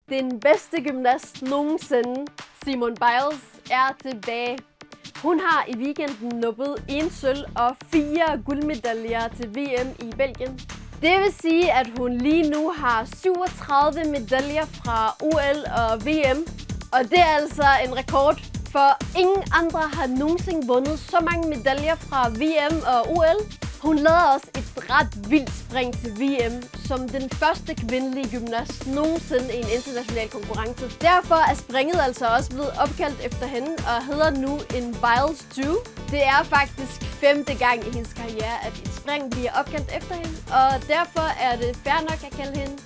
Den bedste gymnast nogensinde, Simone Biles, er tilbage. Hun har i weekenden nuppet 1 sølv og 4 guldmedaljer til VM i Belgien. Det vil sige, at hun lige nu har 37 medaljer fra OL og VM. Og det er altså en rekord, for ingen andre har nogensinde vundet så mange medaljer fra VM og OL. Hun lavede også et ret vildt spring til VM som den første kvindelige gymnast nogensinde i en international konkurrence. Derfor er springet altså også blevet opkaldt efter hende og hedder nu en Biles 2. Det er faktisk 5. gang i hendes karriere, at et spring bliver opkaldt efter hende, og derfor er det fair nok at kalde hende